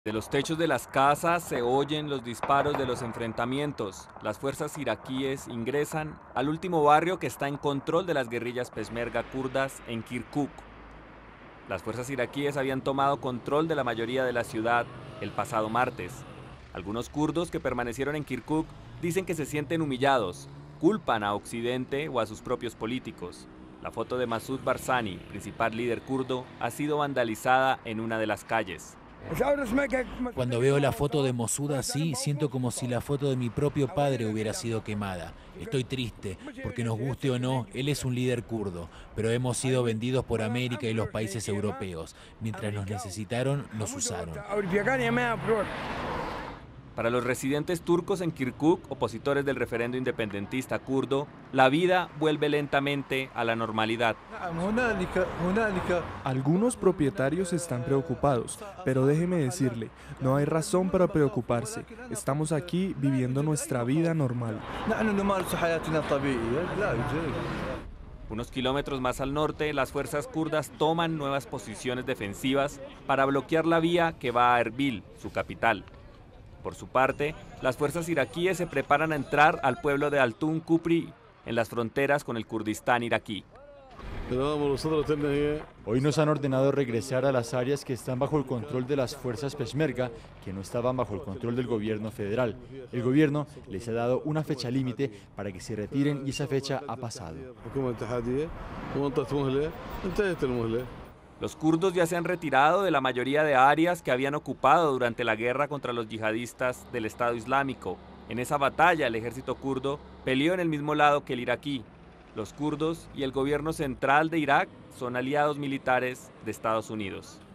De los techos de las casas se oyen los disparos de los enfrentamientos. Las fuerzas iraquíes ingresan al último barrio que está en control de las guerrillas peshmerga kurdas en Kirkuk. Las fuerzas iraquíes habían tomado control de la mayoría de la ciudad el pasado martes. Algunos kurdos que permanecieron en Kirkuk dicen que se sienten humillados, culpan a Occidente o a sus propios políticos. La foto de Masoud Barzani, principal líder kurdo, ha sido vandalizada en una de las calles. Cuando veo la foto de Mossoud así, siento como si la foto de mi propio padre hubiera sido quemada. Estoy triste, porque nos guste o no, él es un líder kurdo, pero hemos sido vendidos por América y los países europeos. Mientras nos necesitaron, nos usaron. Para los residentes turcos en Kirkuk, opositores del referendo independentista kurdo, la vida vuelve lentamente a la normalidad. Algunos propietarios están preocupados, pero déjeme decirle, no hay razón para preocuparse. Estamos aquí viviendo nuestra vida normal. Unos kilómetros más al norte, las fuerzas kurdas toman nuevas posiciones defensivas para bloquear la vía que va a Erbil, su capital. Por su parte, las fuerzas iraquíes se preparan a entrar al pueblo de Altun Kupri, en las fronteras con el Kurdistán iraquí. Hoy nos han ordenado regresar a las áreas que están bajo el control de las fuerzas peshmerga, que no estaban bajo el control del gobierno federal. El gobierno les ha dado una fecha límite para que se retiren y esa fecha ha pasado. Los kurdos ya se han retirado de la mayoría de áreas que habían ocupado durante la guerra contra los yihadistas del Estado Islámico. En esa batalla, el ejército kurdo peleó en el mismo lado que el iraquí. Los kurdos y el gobierno central de Irak son aliados militares de Estados Unidos.